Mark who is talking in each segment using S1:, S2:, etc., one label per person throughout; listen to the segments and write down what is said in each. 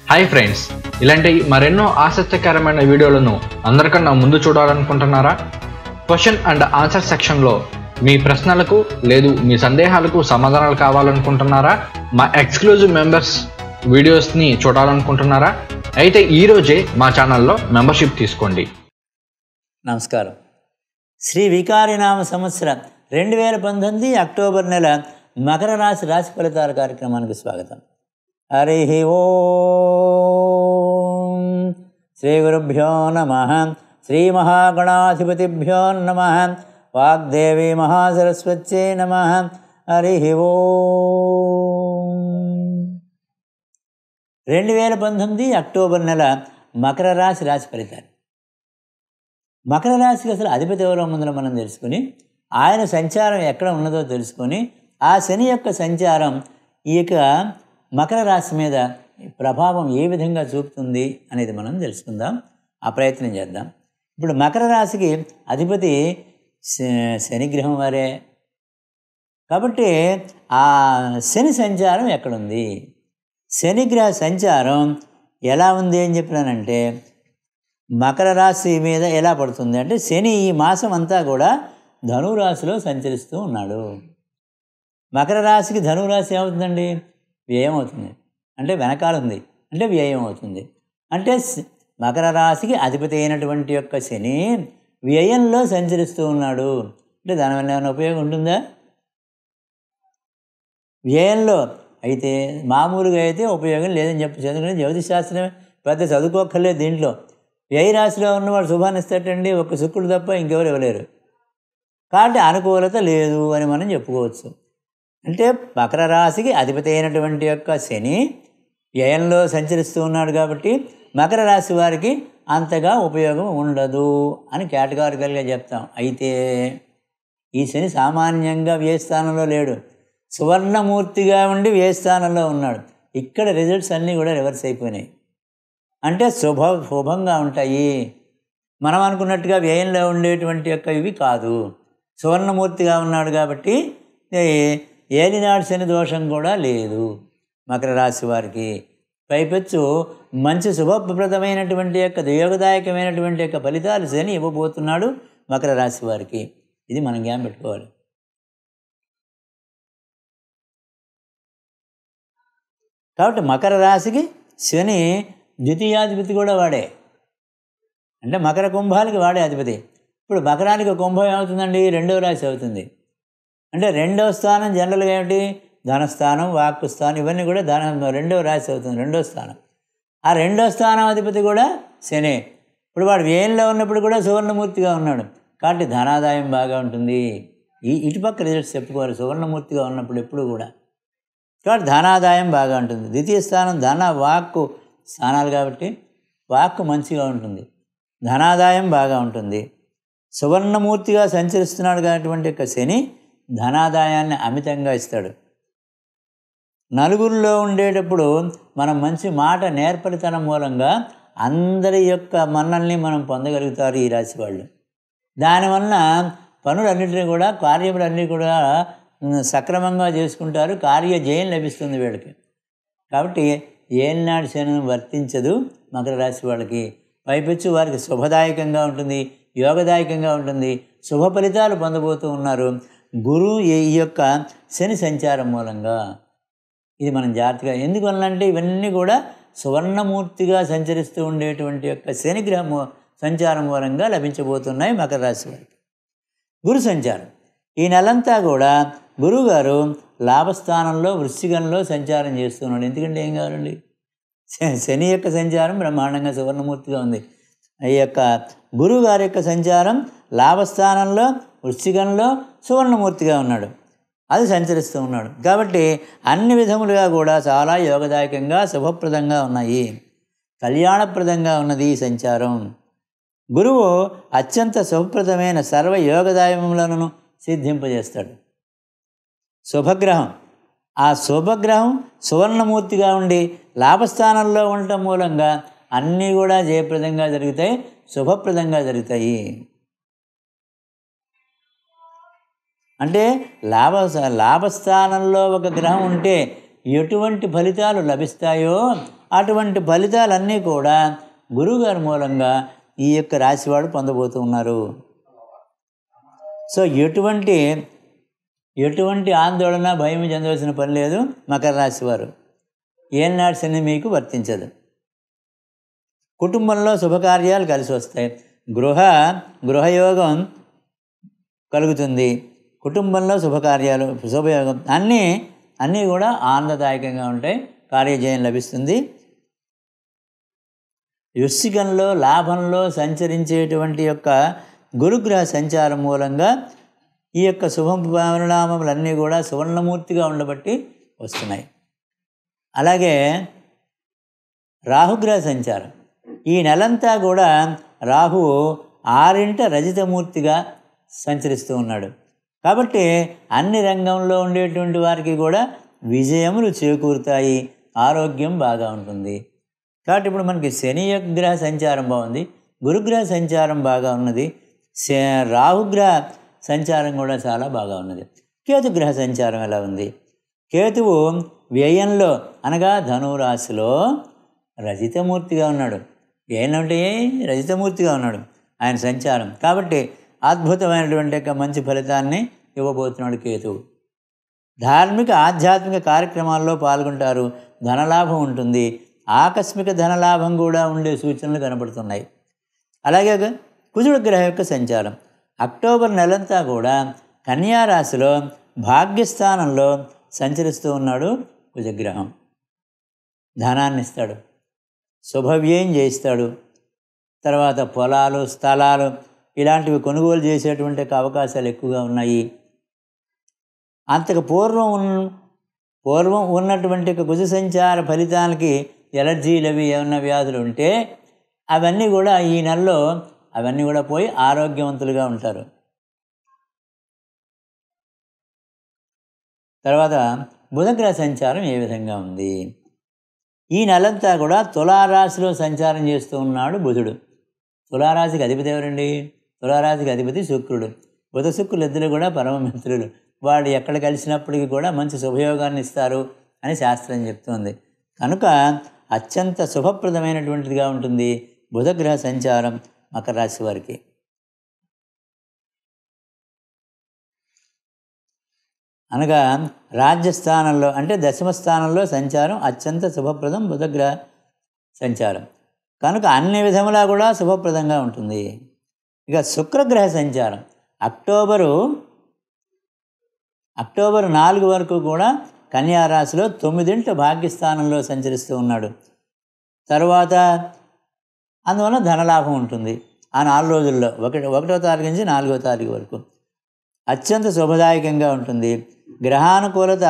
S1: Hi friends, ఇలాంటి మరెన్నో ఆసక్తికరమైన వీడియోలను అందరికన్నా ముందు చూడాలనుకుంటున్నారా? క్వశ్చన్ అండ్ ఆన్సర్ సెక్షన్లో మీ ప్రశ్నలకు లేదు మీ సందేహాలకు సమాధానాలు కావాలనుకుంటున్నారా? మా ఎక్స్క్లూజివ్ మెంబర్స్ వీడియోస్ని చూడాలనుకుంటున్నారా? అయితే ఈరోజే మా ఛానల్లో మెంబర్షిప్ తీసుకోండి.
S2: నమస్కారం. శ్రీ వికారినామ సంవత్సరం 2019 అక్టోబర్ నెల మకర రాశి ఫలితాల కార్యక్రమానికి స్వాగతం. హరి ఓం. శ్రీ గురుభ్యో నమః. శ్రీ మహాగణాధిపతిభ్యో నమః. వాగ్దేవి మహాసరస్వత్యై నమః. హరి ఓం. 2019 అక్టోబర్ నెల మకర రాశి ఫలితాలు. మకర రాశికి అసలు అధిపతి ఎవరో ముందులో మనం తెలుసుకుని, ఆయన సంచారం ఎక్కడ ఉన్నదో తెలుసుకొని, ఆ శని యొక్క సంచారం ఈ యొక్క మకర రాశి మీద ప్రభావం ఏ విధంగా చూపుతుంది అనేది మనం తెలుసుకుందాం. ఆ ప్రయత్నం చేద్దాం. ఇప్పుడు మకర రాశికి అధిపతి శనిగ్రహం వారే కాబట్టి ఆ శని సంచారం ఎక్కడుంది, శనిగ్రహ సంచారం ఎలా ఉంది అని చెప్పినానంటే మకర రాశి మీద ఎలా పడుతుంది అంటే, శని ఈ మాసం అంతా కూడా ధనురాశిలో సంచరిస్తూ ఉన్నాడు. మకర రాశికి ధనురాశి ఏమవుతుందండి? వ్యయం అవుతుంది. అంటే వెనకాల ఉంది, అంటే వ్యయం అవుతుంది. అంటే మకర రాశికి అధిపతి అయినటువంటి యొక్క శని వ్యయంలో సంచరిస్తూ ఉన్నాడు. అంటే దానివల్ల ఏమైనా ఉపయోగం ఉంటుందా? వ్యయంలో అయితే మామూలుగా అయితే ఉపయోగం లేదని చదువుకుని జ్యోతిశాస్త్రమే పెద్ద చదువుకోక్కర్లేదు. దీంట్లో వ్యయ రాశిలో ఉన్నవాడు శుభాన్ని ఇస్తాటండి, ఒక్క శుక్రుడు తప్ప ఇంకెవరు ఇవ్వలేరు. కాబట్టి అనుకూలత లేదు అని మనం చెప్పుకోవచ్చు. అంటే మకర రాశికి అధిపతి అయినటువంటి యొక్క శని వ్యయంలో సంచరిస్తూ ఉన్నాడు కాబట్టి మకర రాశి వారికి అంతగా ఉపయోగం ఉండదు అని కేటగారికల్గా చెప్తాం. అయితే ఈ శని సామాన్యంగా వ్యయస్థానంలో లేడు, సువర్ణమూర్తిగా ఉండి వ్యయస్థానంలో ఉన్నాడు. ఇక్కడ రిజల్ట్స్ అన్నీ కూడా రివర్స్ అయిపోయినాయి. అంటే శుభంగా ఉంటాయి. మనం అనుకున్నట్టుగా వ్యయంలో ఉండేటువంటి యొక్క ఇవి కాదు. సువర్ణమూర్తిగా ఉన్నాడు కాబట్టి ఏలినాడు శని దోషం కూడా లేదు మకర రాశి వారికి. పైపెచ్చు మంచి శుభప్రదమైనటువంటి యొక్క యోగదాయకమైనటువంటి యొక్క ఫలితాలు శని ఇవ్వబోతున్నాడు మకర రాశి వారికి. ఇది మనం జ్ఞాపకం పెట్టుకోవాలి. కాబట్టి మకర రాశికి శని ద్వితీయాధిపతి కూడా వాడే. అంటే మకర కుంభాలకి వాడే అధిపతి. ఇప్పుడు మకరానికి కుంభం ఏమవుతుందండి? 2వ రాశి అవుతుంది. అంటే 2వ స్థానం జనరల్గా ఏమిటి? ధనస్థానం, వాక్కు స్థానం, ఇవన్నీ కూడా 2వ రాశి అవుతుంది, 2వ స్థానం. ఆ 2వ స్థానం అధిపతి కూడా శనే. ఇప్పుడు వాడు వ్యయంలో ఉన్నప్పుడు కూడా సువర్ణమూర్తిగా ఉన్నాడు కాబట్టి ధనాదాయం బాగా ఉంటుంది. ఇటుపక్క రిజల్ట్స్ చెప్పుకోవాలి సువర్ణమూర్తిగా ఉన్నప్పుడు ఎప్పుడు కూడా. కాబట్టి ధనాదాయం బాగా ఉంటుంది. ద్వితీయ స్థానం ధన వాక్కు స్థానాలు కాబట్టి వాక్కు మంచిగా ఉంటుంది, ధనాదాయం బాగా ఉంటుంది. సువర్ణమూర్తిగా సంచరిస్తున్నాడు కాబట్టి యొక్క శని ధనాదాయాన్ని అమితంగా ఇస్తాడు. నలుగురిలో ఉండేటప్పుడు మనం మంచి మాట నేర్పరితనం మూలంగా అందరి యొక్క మన్నల్ని మనం పొందగలుగుతారు ఈ రాశి వాళ్ళు. దానివల్ల పనులన్నింటినీ కూడా కార్యములన్నీ కూడా సక్రమంగా చేసుకుంటారు, కార్యజయం లభిస్తుంది వీళ్ళకి. కాబట్టి ఏలినాడు శని వర్తించదు మకర రాశి వాళ్ళకి. పైపెచ్చు వారికి శుభదాయకంగా ఉంటుంది, యోగదాయకంగా ఉంటుంది, శుభ ఫలితాలు పొందబోతూ ఉన్నారు గురువు ఈ యొక్క శని సంచారం మూలంగా. ఇది మనం జాగ్రత్తగా, ఎందువల్లంటే ఇవన్నీ కూడా సువర్ణమూర్తిగా సంచరిస్తూ ఉండేటువంటి యొక్క శనిగ్రహం సంచారం మూలంగా లభించబోతున్నాయి మకర రాశి వారికి. గురు సంచారం ఈ నెలంతా కూడా గురువుగారు లాభస్థానంలో వృశ్చికంలో సంచారం చేస్తున్నాడు. ఎందుకంటే ఏం కావాలండి? శని యొక్క సంచారం బ్రహ్మాండంగా సువర్ణమూర్తిగా ఉంది. ఈ యొక్క గురువు గారి యొక్క సంచారం లాభస్థానంలో వృశ్చికంలో సువర్ణమూర్తిగా ఉన్నాడు, అది సంచరిస్తూ ఉన్నాడు. కాబట్టి అన్ని విధములుగా కూడా చాలా యోగదాయకంగా శుభప్రదంగా ఉన్నాయి, కళ్యాణప్రదంగా ఉన్నది ఈ సంచారం. గురువు అత్యంత శుభప్రదమైన సర్వ యోగదాయములను సిద్ధింపజేస్తాడు. శుభగ్రహం, ఆ శుభగ్రహం సువర్ణమూర్తిగా ఉండి లాభస్థానంలో ఉండటం మూలంగా అన్నీ కూడా జయప్రదంగా జరుగుతాయి, శుభప్రదంగా జరుగుతాయి. అంటే లాభస్థానంలో ఒక గ్రహం ఉంటే ఎటువంటి ఫలితాలు లభిస్తాయో అటువంటి ఫలితాలన్నీ కూడా గురువుగారి మూలంగా ఈ యొక్క రాశివాడు పొందబోతూ ఉన్నారు. సో ఎటువంటి ఆందోళన భయం చెందవలసిన పని లేదు. మకర రాశి వారు ఏనాడు శని మీకు వర్తించదు. కుటుంబంలో శుభకార్యాలు కలిసి వస్తాయి. గృహయోగం కలుగుతుంది. కుటుంబంలో శుభయోగం అన్నీ కూడా ఆనందదాయకంగా ఉంటాయి. కార్యజయం లభిస్తుంది. వృశ్చికంలో లాభంలో సంచరించేటువంటి యొక్క గురుగ్రహ సంచారం మూలంగా ఈ యొక్క శుభ పరిణామములన్నీ కూడా సువర్ణమూర్తిగా ఉండబట్టి వస్తున్నాయి. అలాగే రాహుగ్రహ సంచారం ఈ నెలంతా కూడా రాహువు 6వ రజితమూర్తిగా సంచరిస్తూ ఉన్నాడు. కాబట్టి అన్ని రంగంలో ఉండేటువంటి వారికి కూడా విజయములు చేకూరుతాయి. ఆరోగ్యం బాగా ఉంటుంది. కాబట్టి ఇప్పుడు మనకి శని గ్రహ సంచారం బాగుంది, గురుగ్రహ సంచారం బాగా ఉన్నది, రాహుగ్రహ సంచారం కూడా చాలా బాగా ఉన్నది. కేతుగ్రహ సంచారం ఎలా ఉంది? కేతువు వ్యయంలో అనగా ధనురాశిలో రజితమూర్తిగా ఉన్నాడు. వ్యయం అంటే రజితమూర్తిగా ఉన్నాడు ఆయన సంచారం. కాబట్టి అద్భుతమైనటువంటి యొక్క మంచి ఫలితాన్ని ఇవ్వబోతున్నాడు కేతువు. ధార్మిక ఆధ్యాత్మిక కార్యక్రమాల్లో పాల్గొంటారు. ధనలాభం ఉంటుంది. ఆకస్మిక ధనలాభం కూడా ఉండే సూచనలు కనబడుతున్నాయి. అలాగే కుజుడు గ్రహం యొక్క సంచారం అక్టోబర్ నెలంతా కూడా కన్యా రాశిలో భాగ్యస్థానంలో సంచరిస్తూ ఉన్నాడు. కుజగ్రహం ధనాన్ని ఇస్తాడు, శుభవ్యయం చేయిస్తాడు. తర్వాత పొలాలు స్థలాలు ఇలాంటివి కొనుగోలు చేసేటువంటి అవకాశాలు ఎక్కువగా ఉన్నాయి. అంతకు పూర్వం ఉన్నటువంటి కుజ సంచార ఫలితాలకి ఎలర్జీలు అవి ఏమన్నా వ్యాధులు ఉంటే అవన్నీ కూడా ఈ నెలలో అవన్నీ కూడా పోయి ఆరోగ్యవంతులుగా ఉంటారు. తర్వాత బుధగ్రహ సంచారం ఏ విధంగా ఉంది? ఈ నెలంతా కూడా తులారాశిలో సంచారం చేస్తూ ఉన్నాడు బుధుడు. తులారాశికి అధిపతి ఎవరండి? తులారాశికి అధిపతి శుక్రుడు. బుధ శుక్రులు ఇద్దరు కూడా పరమమిత్రులు. వాడు ఎక్కడ కలిసినప్పటికీ కూడా మంచి శుభయోగాన్ని ఇస్తారు అని శాస్త్రం చెప్తుంది. కనుక అత్యంత శుభప్రదమైనటువంటిదిగా ఉంటుంది బుధగ్రహ సంచారం మకర రాశి వారికి. అనగా రాజ్యస్థానంలో అంటే దశమ స్థానంలో సంచారం అత్యంత శుభప్రదం బుధగ్రహ సంచారం. కనుక అన్ని విధములా కూడా శుభప్రదంగా ఉంటుంది. ఇక శుక్రగ్రహ సంచారం అక్టోబర్ 4 వరకు కూడా కన్యా రాశిలో 9వ భాగ్యస్థానంలో సంచరిస్తూ ఉన్నాడు. తర్వాత అందువల్ల ధనలాభం ఉంటుంది. ఆ 4 రోజుల్లో 1వ తారీఖు నుంచి 4వ తారీఖు వరకు అత్యంత శుభదాయకంగా ఉంటుంది. గ్రహానుకూలత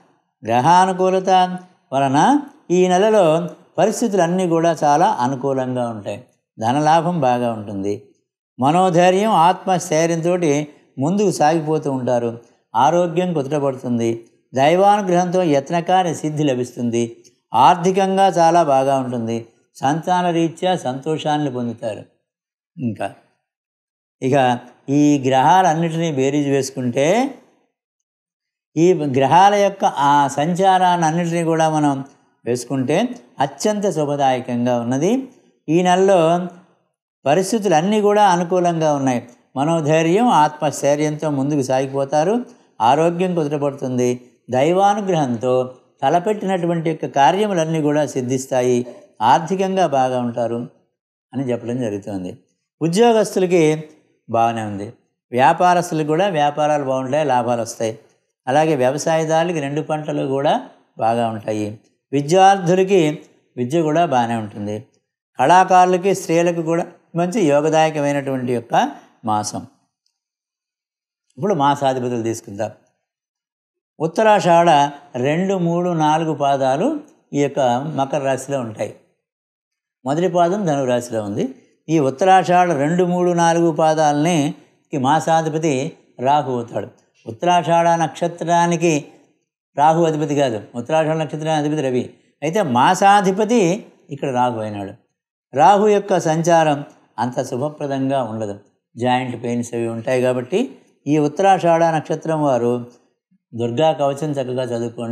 S2: వలన ఈ నెలలో పరిస్థితులన్నీ కూడా చాలా అనుకూలంగా ఉంటాయి. ధనలాభం బాగా ఉంటుంది. మనోధైర్యం ఆత్మస్థైర్యంతో ముందుకు సాగిపోతూ ఉంటారు. ఆరోగ్యం కుదుటపడుతుంది. దైవానుగ్రహంతో యత్నకార్య సిద్ధి లభిస్తుంది. ఆర్థికంగా చాలా బాగా ఉంటుంది. సంతాన రీత్యా సంతోషాన్ని పొందుతారు. ఇక ఈ గ్రహాలన్నిటినీ బేరీజు వేసుకుంటే ఈ గ్రహాల యొక్క ఆ సంచారాన్ని అన్నిటినీ కూడా మనం వేసుకుంటే అత్యంత శుభదాయకంగా ఉన్నది. ఈ నెలలో పరిస్థితులు అన్నీ కూడా అనుకూలంగా ఉన్నాయి. మనోధైర్యం ఆత్మస్థైర్యంతో ముందుకు సాగిపోతారు. ఆరోగ్యం కుదుటపడుతుంది. దైవానుగ్రహంతో తలపెట్టినటువంటి యొక్క కార్యములన్నీ కూడా సిద్ధిస్తాయి. ఆర్థికంగా బాగా ఉంటారు అని చెప్పడం జరుగుతుంది. ఉద్యోగస్తులకి బాగానే ఉంది. వ్యాపారస్తులకు కూడా వ్యాపారాలు బాగుంటాయి, లాభాలు వస్తాయి. అలాగే వ్యవసాయదారులకి 2 పంటలు కూడా బాగా ఉంటాయి. విద్యార్థులకి విద్య కూడా బాగానే ఉంటుంది. కళాకారులకి స్త్రీలకు కూడా మంచి యోగదాయకమైనటువంటి యొక్క మాసం. ఇప్పుడు మాసాధిపతులు తీసుకుందాం. ఉత్తరాషాఢ 2, 3, 4 పాదాలు ఈ యొక్క మకర రాశిలో ఉంటాయి. మొదటి పాదం ధనురాశిలో ఉంది. ఈ ఉత్తరాషాఢ 2, 3, 4 పాదాలని ఈ మాసాధిపతి రాహు అవుతాడు. ఉత్తరాషాఢ నక్షత్రానికి రాహు అధిపతి కాదు, ఉత్తరాషాఢ నక్షత్రానికి అధిపతి రవి. అయితే మాసాధిపతి ఇక్కడ రాహు అయినాడు. రాహు యొక్క సంచారం అంత శుభప్రదంగా ఉండదు. జాయింట్ పెయిన్స్ అవి ఉంటాయి. కాబట్టి ఈ ఉత్తరాషాఢ నక్షత్రం వారు దుర్గా కవచం చక్కగా చదువుకోండి.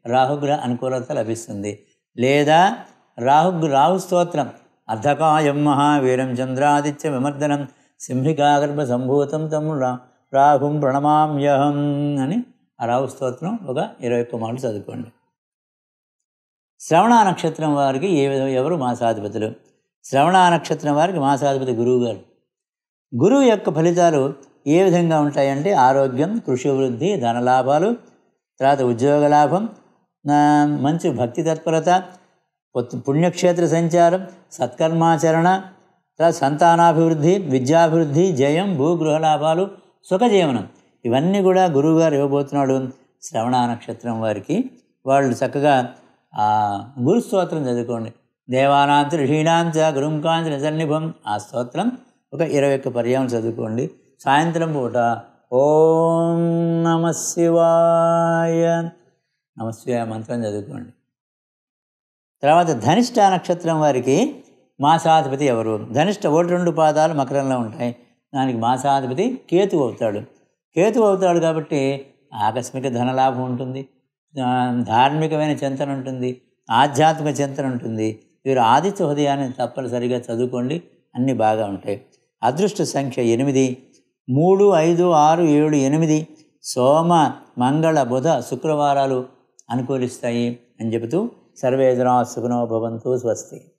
S2: రాహుగ్రహ అనుకూలత లభిస్తుంది. లేదా రాహు స్తోత్రం అర్ధకాయం మహావీరం చంద్రాదిత్య విమర్దనం సింహికాగర్భ సంభూతం తం రాహుం ప్రణమామ్యహం అని ఆ రాహు స్తోత్రం ఒక 21 మాటలు చదువుకోండి. శ్రవణ నక్షత్రం వారికి ఎవరు మాసాధిపతులు? శ్రవణ నక్షత్రం వారికి మాసాధిపతి గురువు గారు. గురువు యొక్క ఫలితాలు ఏ విధంగా ఉంటాయంటే ఆరోగ్యం, కృషి వృద్ధి, ధనలాభాలు, తర్వాత ఉద్యోగ లాభం, మంచి భక్తి తత్పరత, పుణ్యక్షేత్ర సంచారం, సత్కర్మాచరణ, తర్వాత సంతానాభివృద్ధి, విద్యాభివృద్ధి, జయం, భూగృహ లాభాలు, సుఖజీవనం ఇవన్నీ కూడా గురువుగారు ఇవ్వబోతున్నాడు శ్రవణ నక్షత్రం వారికి. వాళ్ళు చక్కగా గురు స్తోత్రం చదువుకోండి. దేవానాంతి ఋషీణాంచ గురుంకాంతి నిజన్నిభం ఆ స్తోత్రం ఒక 21 పర్యాయం చదువుకోండి. సాయంత్రం పూట ఓం నమ శివాయ మంత్రం చదువుకోండి. తర్వాత ధనిష్ట నక్షత్రం వారికి మాసాధిపతి ఎవరు? ధనిష్ట 1-2 పాదాలు మకరంలో ఉంటాయి. దానికి మాసాధిపతి కేతువు అవుతాడు. కేతువు అవుతాడు కాబట్టి ఆకస్మిక ధనలాభం ఉంటుంది, ధార్మికమైన చింతన ఉంటుంది, ఆధ్యాత్మిక చింతన ఉంటుంది. వీరు ఆదిత్య హృదయాన్ని తప్పనిసరిగా చదువుకోండి, అన్నీ బాగా ఉంటాయి. అదృష్ట సంఖ్య 8, 3, 5, 6, 7, 8 సోమ, మంగళ, బుధ, శుక్రవారాలు అనుకూలిస్తాయి అని చెబుతూ సర్వే జనా సుఖినో భవంతు. స్వస్తి.